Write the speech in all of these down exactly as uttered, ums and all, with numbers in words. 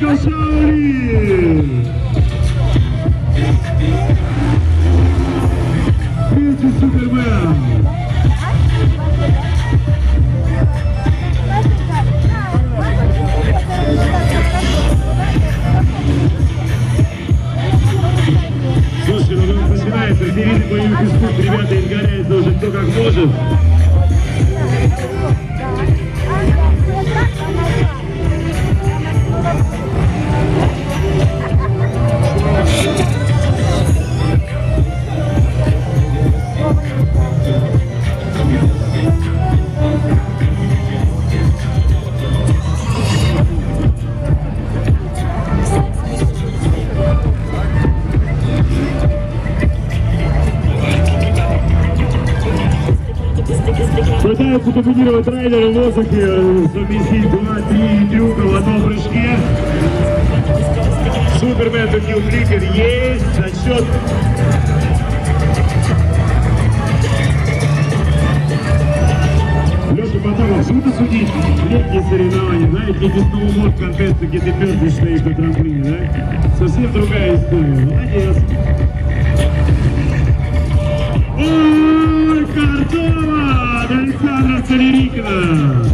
Майкл Шаули! Третий Супермен! Слушай, ну вот начинается впереди боевых искусств, ребята, изгоряется уже кто как может. Пытаются комбинировать райдеры в воздухе, совместить два-три трюка в одном прыжке. Супермен Духил Фликер есть за счет Леша Потапов. Круто судить летние соревнования, знаете, не сноуборд контесты, где ты пердишь стоишь на трамплине, да? Совсем другая история. Молодец. Ой, Кордова! Александра Царерикина!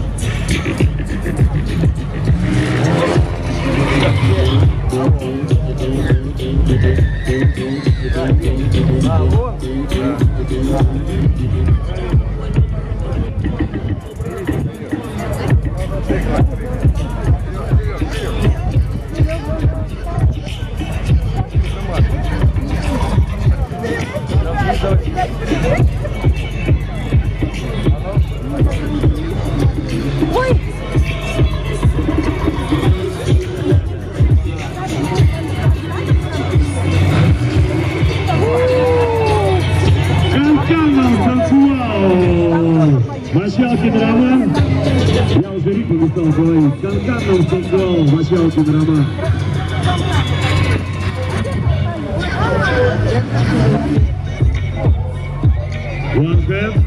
Мощалкин Роман, я уже ритм не стал говорить, Канканом танцевал Мощалкин Роман. One hand.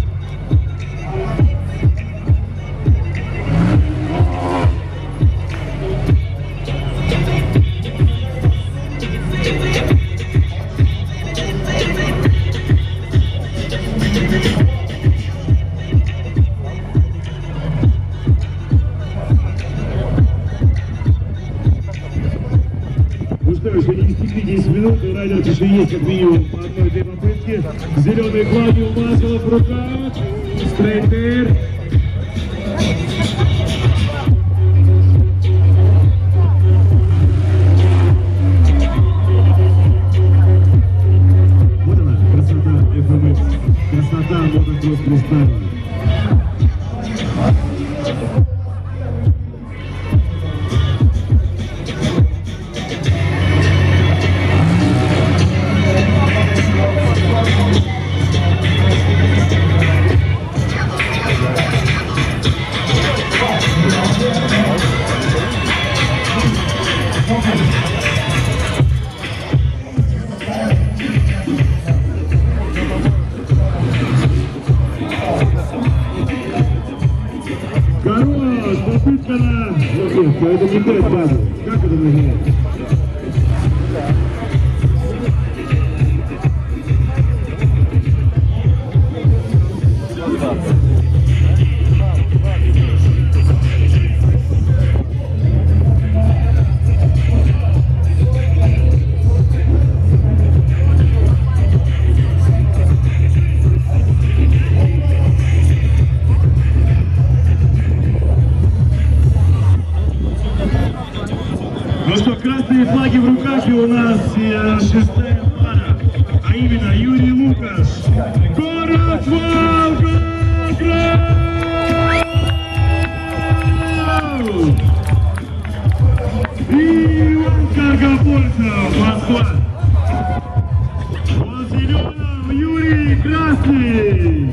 Еще не истекли десять минут, и райдер еще есть как минимум по одной-две попытки. Зеленый флаги у Маслова в руках. Стрейтер. Вот она, красота эф эм экс. Красота мотокросс фристайла. Хорош, попытка на... Нет, это не тест базы. Как это называется? Ну что, красные флаги в руках, и у нас э, шестая пара, а именно Юрий Лукаш, город Волгоград! И Иван Каргопольцев, Москва. Он зеленым, Юрий красный.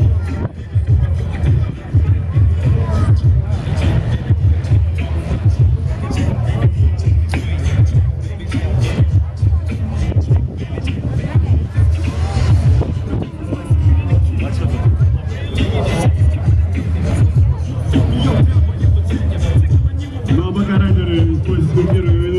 Ну а пока райдеры используют первый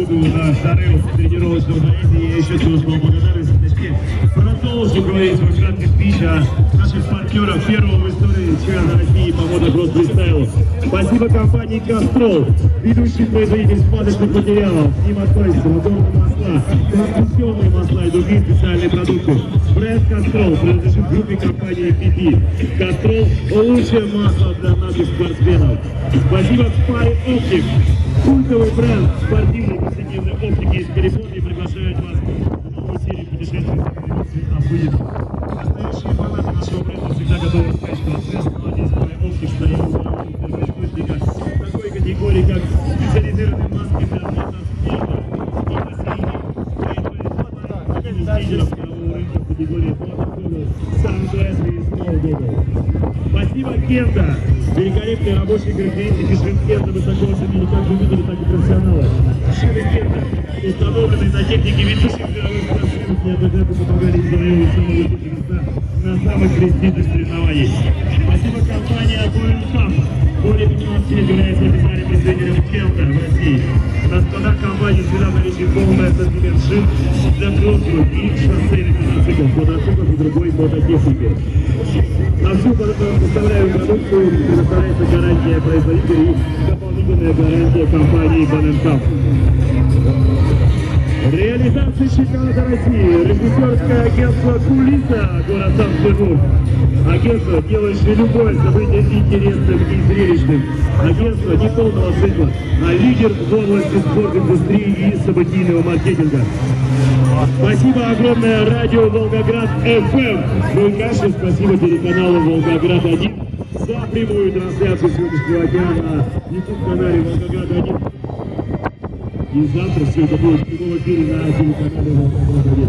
вторым тренировочным занятием. Я еще раз вам благодарность. Продолжим говорить в краткий спич о наших партнерах первого в истории чемпионата России по мотокросс-фристайлу. Спасибо компании «Кастрол», ведущий производитель смазочных материалов. К ним относятся моторные масла, трансмиссионные масла и другие специальные продукты. Бренд «Кастрол» принадлежит группе компании пи пи. «Кастрол» – лучшее масло для наших спортсменов. Спасибо Spy Optic, культовый бренд спортивной повседневной оптики из Калифорнии, приглашает вас в новую серию путешествий. Настоящие фанаты нашего бренда всегда готовы сказать, что ответственность Spy Optic стоит в источника такой категории, как специализированные маски для мотоспорта и бассейнов, лидеров мирового рынка в категории мотоходов, Sunbest и Snowboard. Спасибо Кента! Великолепные рабочие характеристики шин Кента высоко оценили как любители, так и профессионалы. Шины Кента, установленные на технике ведущих мировых спортсменов, неоднократно помогали завоевывать самые высокие места на самых престижных соревнованиях. Спасибо компании Boeing Cup. Более пятнадцати лет является официальным представителем Кента в России. На складах компании всегда наличие полный ассортимент шин для кроссовых и шоссейных мотоциклов, мотоциклов и другой мототехники. На всю поставляемую продукцию предоставляется гарантия производителя и дополнительная гарантия компании Boeing Cup. Реализация чемпионата России. Режиссерское агентство «Кулиса», город Санкт-Петербург. Агентство, делающее любое событие интересным и зрелищным. Агентство не полного цикла, а лидер в области спорт-индустрии и событийного маркетинга. Спасибо огромное радио «Волгоград эф эм». Ну и, конечно, спасибо телеканалу «Волгоград один» за прямую трансляцию сегодняшнего дня на YouTube-канале «Волгоград один». И завтра все это будет в прямом эфире на телеканале «Волгоград один».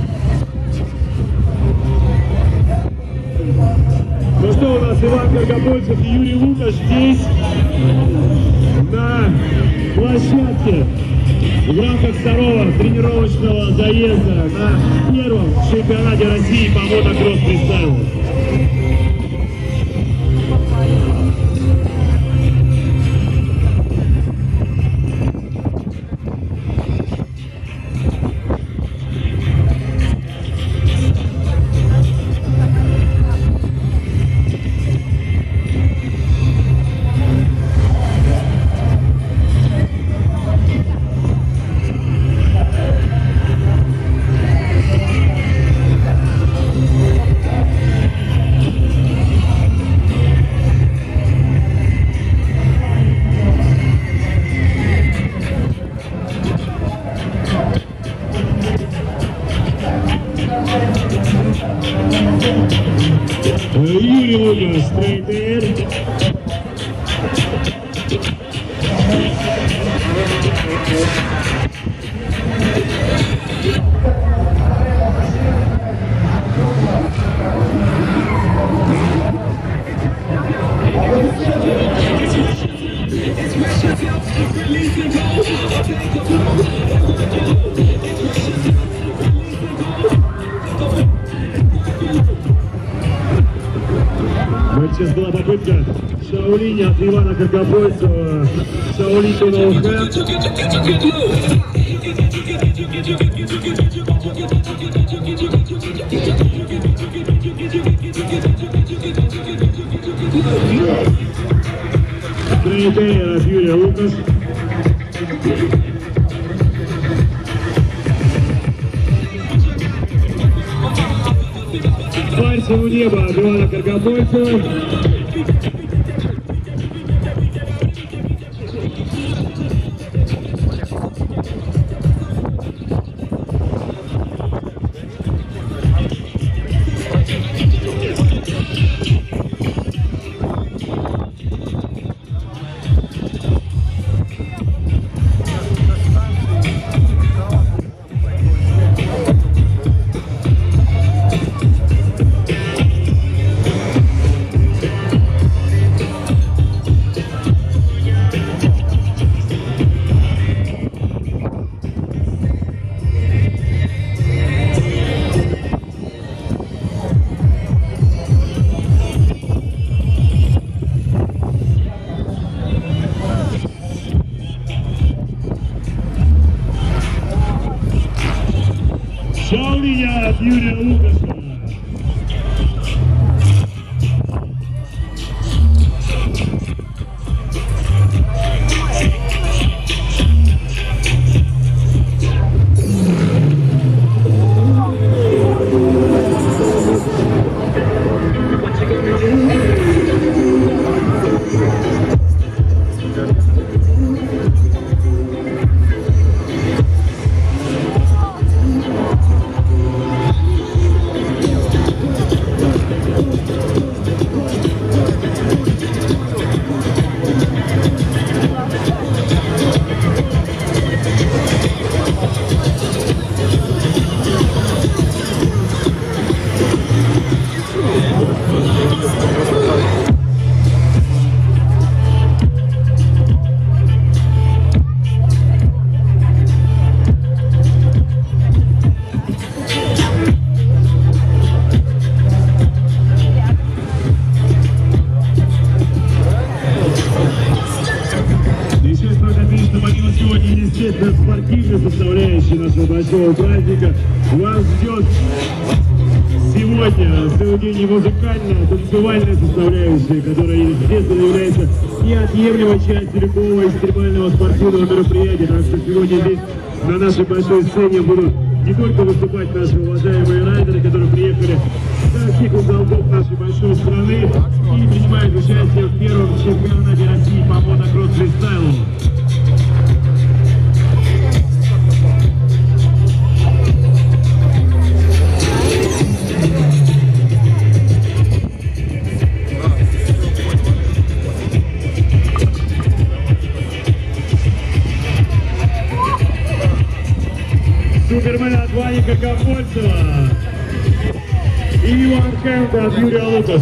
Ну что, у нас Иван Каргопольцев и Юрий Лукаш здесь, на площадке, в рамках второго тренировочного заезда на первом чемпионате России по мотокросс-фристайлу. Юрий Лукаш, стрейтер. Вот сейчас была попытка Шаолинь от Ивана Каргопольцева. Шаолинь to no hand. Стрейтер от Юрия Лукаш. Пальцем в небо от Ивана Каргопольцева. Шаолиня от Юрия Лукаша. Спортивной составляющей нашего большого праздника вас ждет сегодня целый день и музыкальная, танцевальная составляющая, которая, естественно, является неотъемлемой частью любого экстремального спортивного мероприятия. Так что сегодня здесь на нашей большой сцене будут не только выступать наши уважаемые райдеры, которые приехали со всех уголков нашей большой страны и принимают участие в первом чемпионате России по мотокросс-фристайлу. Супермен от Ваника Комольцева и Иван Кэмпа от Юрия Лукаша.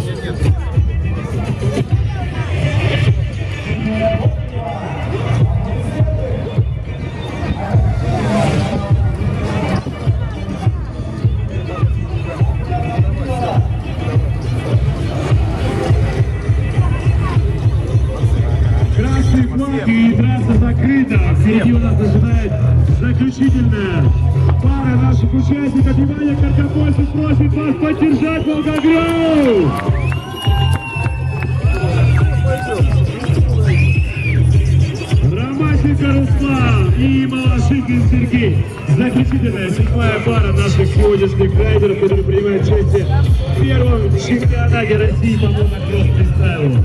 Красный флаг и трасса закрыта. Впереди у нас ожидает заключительная пара наших участников. Ваня Каркопольцев просит вас поддержать Волгоград! Ромащенко Руслан и Малашикин Сергей. Заключительная седьмая пара наших сегодняшних райдеров, которые принимают участие в первом чемпионате России по мотокросс-фристайлу.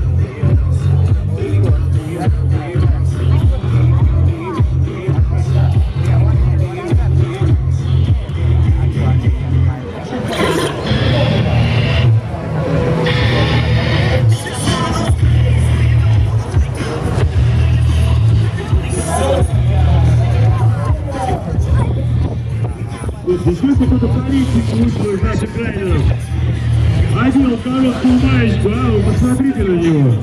Еще какой-то политик вышел из наших райдеров. Одел короткую маечку, а вы посмотрите на него.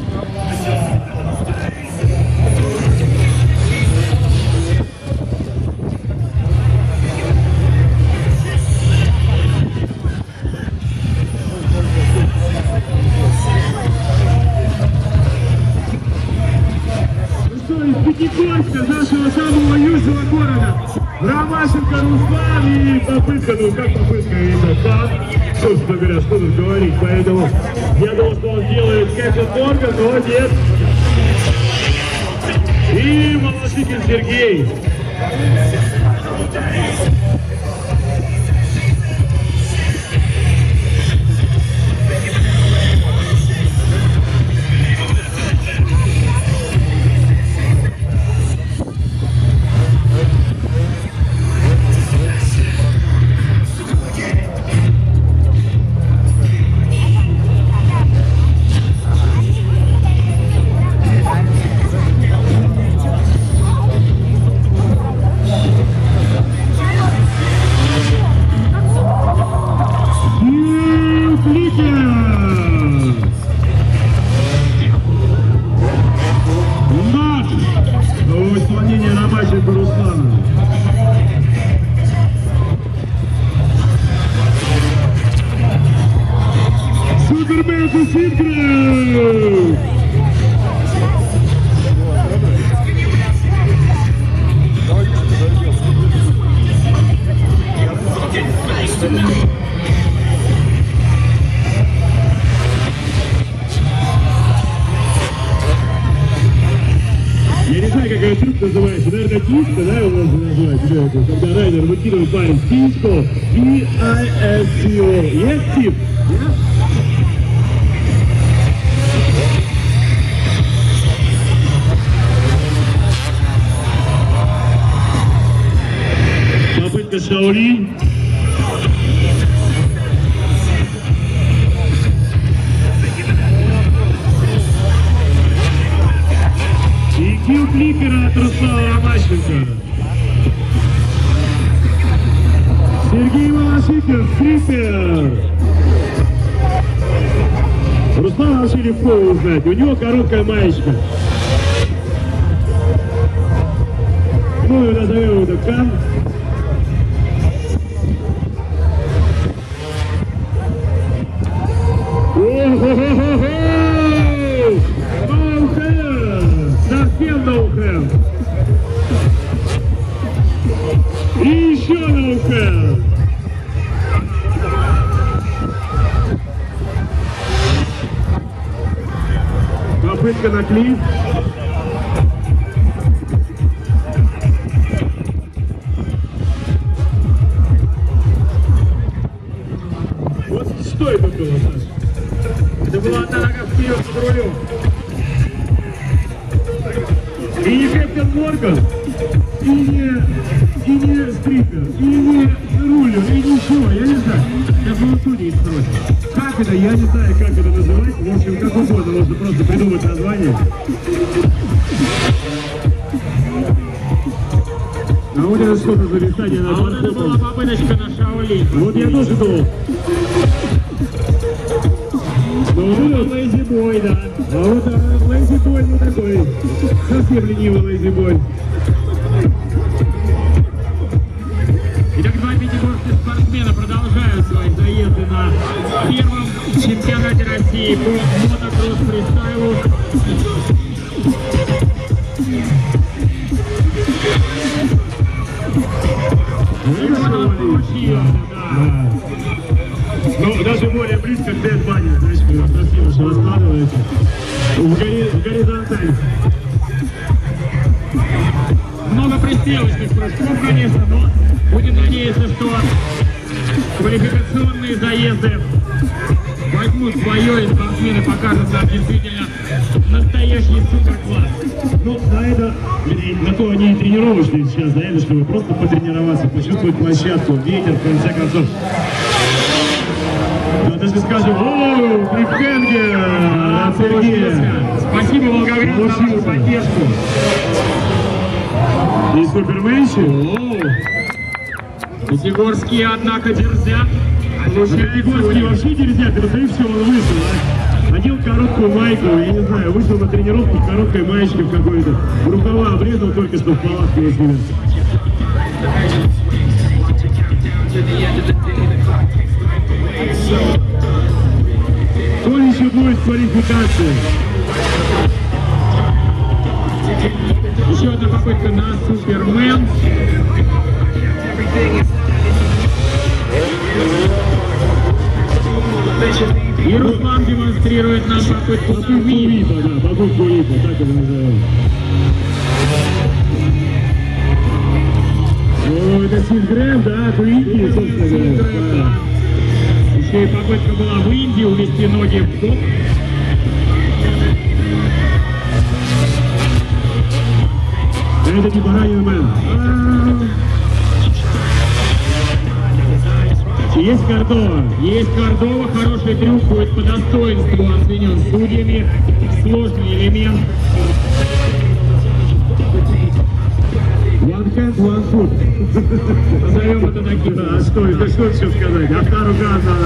Ну что, из Пятигорска, нашего самого южного города, Ромащенко Руслан и попытка, ну как попытка, это так, собственно говоря, что тут говорить, поэтому я думал, что он делает как-то дорого, но нет. И Малашикин Сергей. называется, наверное, киска, да, его можно назвать, когда райдер выкидывает парень киску, и ай эс си о. Есть тип? Попытка Шаолинь. И килл кликера от Руслана Ромащенко. Сергей Волошикин, скрипер. Руслан вообще легко узнать, у него короткая маечка. Ну, назовем его Кан. О-хо-хо-хо-хо! Ноу-хэнд! Совсем ноу-хэнд! И еще ноу-хэнд! Попытка на клип. Вот что это было, Саша? Это была одна нога вперед под рулем. И не Кэптен Морган, и не, и не стрипер, и не рулер, и ничего, я не знаю. Я был судьей спросил. Как это? Я не знаю, как это называть. В общем, как угодно, можно просто придумать название. А вот это что-то за листание на А вот это была попыточка на Шаолинь. Вот я тоже думал. Ну, вот лейзи бой, да. А вот лейзи бой, ну такой, совсем ленивый лейзи бой. Итак, два пятигорских спортсмена продолжают свои заезды на первом чемпионате России по мотокросс-фристайлу. Да. Ну, даже более близко к Дэд Банни, знаешь, красиво, что раскладывается в, гори... в горизонталь. Много пристрелочных прыжков, конечно, но будем надеяться, что квалификационные заезды возьмут свое, и спортсмены покажут нам действительно настоящий суперкласс. Ну, на это, на то они и тренировочные сейчас, наверное, чтобы просто потренироваться, почувствовать площадку, ветер, в конце концов. Да, даже скажем, о, клипхенгер от Сергея. Спасибо, Волгоград, за вашу поддержку. И суперменщик. Пятигорские, однако, дерзят. Пятигорские вообще дерзят, это смотри, все, он вышел, а? Одел короткую майку, я не знаю, вышел на тренировку в короткой маечке в какой-то. Рукава обрезал только что в палатке, если нет. Кто еще будет в квалификации? Еще одна попытка на Супермен. И Руслан демонстрирует нам попытку Випа, да, попытку Випа, так это называем. О, это Сильгрэм, да, Куики, собственно говоря. Еще и попытка была в Индии увести ноги в бок. Это не Баранин Мэн. Есть Кордова. Есть Кордова, хороший трюк будет по достоинству оценен судьями. Сложный элемент. One hand, one foot. Назовем это таким. А что это, что еще сказать? А вторая рука надо.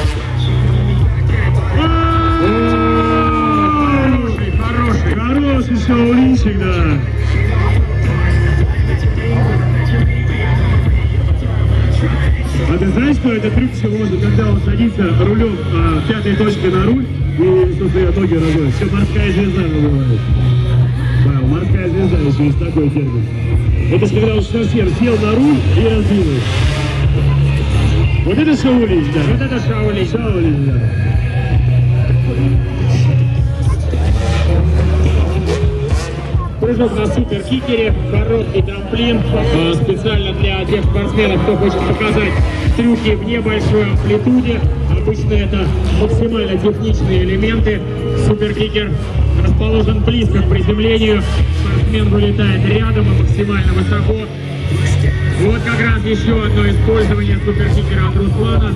Хороший, хороший. Хороший шаолинчик, да. А ты знаешь, что это трюк всего можно, когда он садится рулем а, пятой точкой на руль и, собственно, ноги разводит. Все, морская звезда называется. Да, морская звезда, еще есть такой термин. Это же когда он совсем сел на руль и раздвинул. Вот это Шаолинь, да. Вот это Шаолинь. Шаолинь, да. прыжок на суперкикере, короткий трамплин, э, специально для тех спортсменов, кто хочет показать трюки в небольшой амплитуде. Обычно это максимально техничные элементы. Суперкикер расположен близко к приземлению, спортсмен вылетает рядом и максимально высоко. Вот как раз еще одно использование суперкикера от Руслана.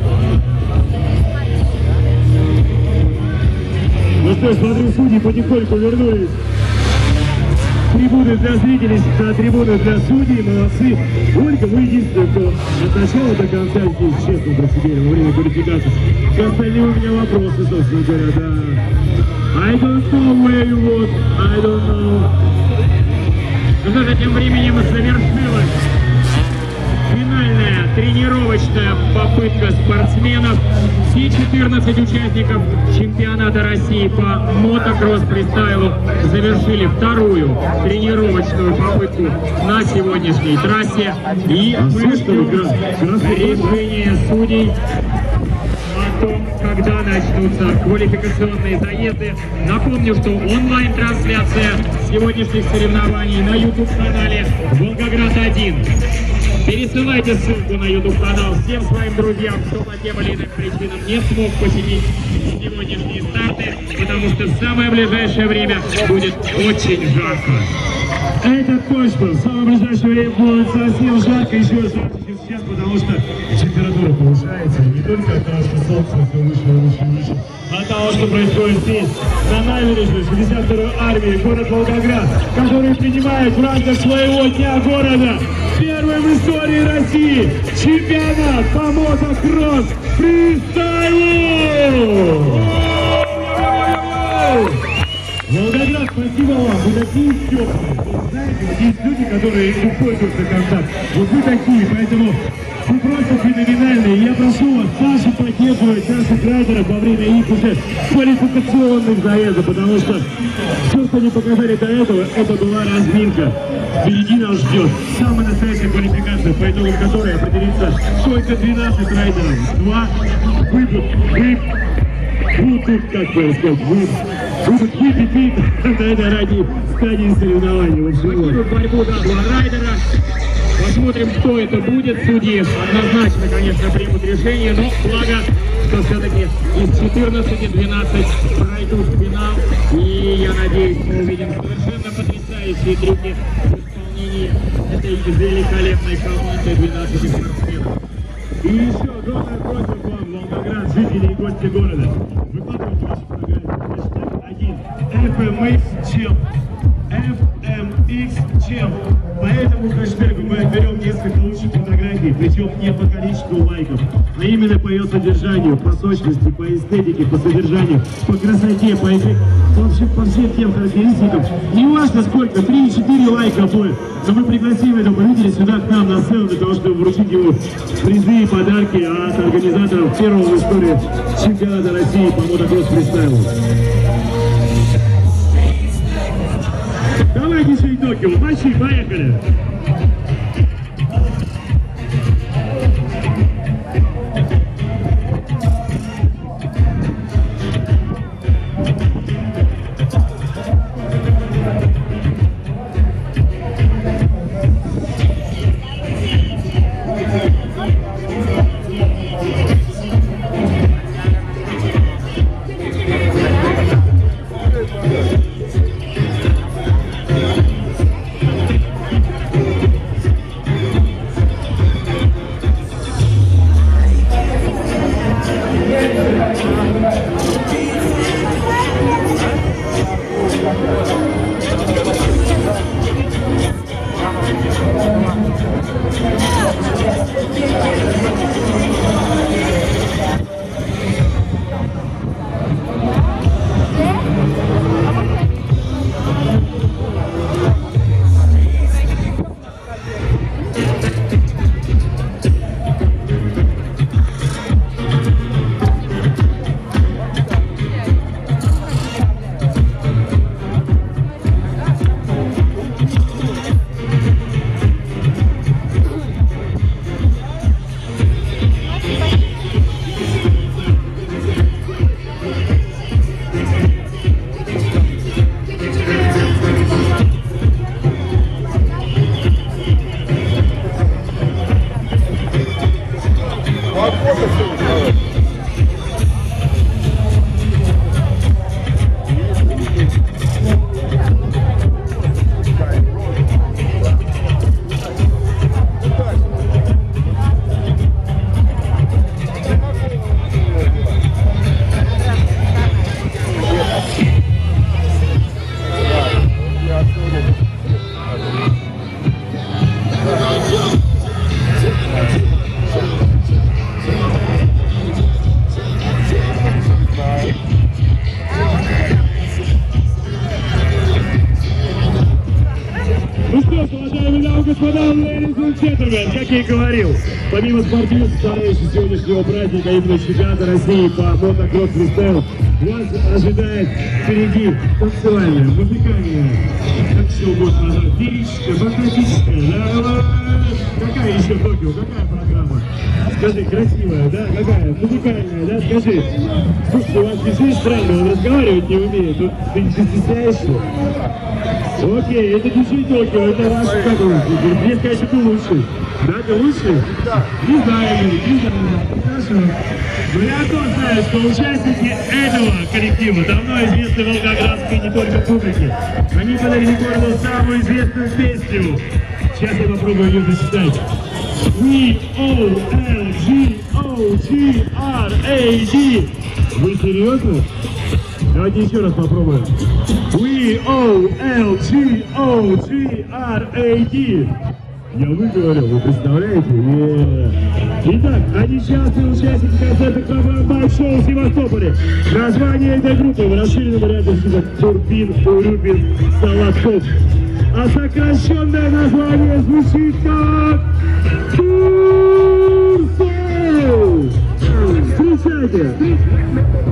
Ну что ж, смотри, судьи потихоньку вернулись. Трибуны для зрителей, на трибуны для судей, молодцы. Ольга, вы единственные, кто от начала до конца здесь честно просидели во время квалификации. К остальным у меня вопросы, собственно говоря, да. I don't know where you was, I don't know. Ну что же, тем временем завершилась финальная тренировочная попытка спортсменов. Все четырнадцать участников чемпионата России по мотокросс-фристайлу завершили вторую тренировочную попытку на сегодняшней трассе. И А мы слышно, ждем решения судей о том, когда начнутся квалификационные заезды. Напомню, что онлайн-трансляция сегодняшних соревнований на YouTube-канале Волгоград один. Пересылайте ссылку на YouTube-канал всем своим друзьям, кто по тем или иным причинам не смог посетить сегодняшние старты, потому что в самое ближайшее время будет очень жарко. Это точно, в самое ближайшее время будет совсем жарко, еще жарче, чем сейчас, потому что температура повышается не только от того, что солнце все выше и выше и выше, а от того, что происходит здесь, на набережной шестьдесят второй армии, город Волгоград, который принимает в рамках своего дня города первый в истории России чемпионат по мотокросс фристайлу! Волгоград, спасибо вам, вы такие теплые. Знаете, вот есть люди, которые уходят на контакт. Вот вы такие, поэтому вы просто феноменальные. Я прошу вас также поддерживать наших райдеров во время их уже квалификационных заездов, потому что все, что они показали до этого, это была разминка. Впереди нас ждет самая настоящая квалификация, по итогам которой определится только двенадцать райдеров. Два выбудут, вы, будут, как бы сказать, вы, будут выпить на этой ради стадии соревнований. Покинут борьбу на два райдера. Посмотрим, кто это будет. Судьи однозначно, конечно, примут решение, но благо, что все-таки из четырнадцати двенадцать пройдут в финал. И я надеюсь, мы увидим совершенно потрясающие трюки в исполнении этой великолепной команды двенадцати спортсменов. И еще огромная просьба к вам, Волгоград, жители и гости города. Выкладывайте ваши фотографии. Хэштег один. эф эм икс чем. эф эм икс чем. По этому хэштегу мы отберем несколько лучших фотографий, причем не по количеству лайков, а именно по ее содержанию, по сочности, по эстетике, по содержанию, по красоте, по, эффект, вообще, по всем тем характеристикам. Не важно сколько, три-четыре лайка будет, но мы пригласим этого победителя сюда к нам на сцену для того, чтобы вручить ему призы и подарки от организаторов первого в истории чемпионата России по мотокросс-фристайлу. Давайте еще и Токио. Мальчики, поехали! господа, ladies and gentlemen, как я и говорил, помимо спортивных составляющих сегодняшнего праздника, именно чемпионата России по мотокросс фристайл, вас ожидает впереди танцевальная, музыкальная, как все можно назвать, феерическая, фантастическая, да? Какая еще Токио, какая программа? Скажи, красивая, да? Какая? Музыкальная, да? Скажи. Слушай, у вас здесь странно, он разговаривать не умеет, тут ты не стесняешься? Окей, это диджей Токио, это ваш, как он? Мне сказать, что ты лучший. Да, ты лучший? Да. Не знаю, не знаю. Хорошо. Но я тоже знаю, что участники этого коллектива давно известны волгоградской не только публике. Они подарили городу самую известную песню. Сейчас я попробую ее зачитать. We O L G O G R A D. Вы серьезно? Давайте еще раз попробуем. We O L G O G R A D. Я выговорил, вы представляете? Yeah. Итак, они частые участники концерта программы «Большого» в Севастополе. Название этой группы в расширенном варианте список Турбин, Урюпин, Солодков. А сокращенное название звучит как Турсо. Встречайте!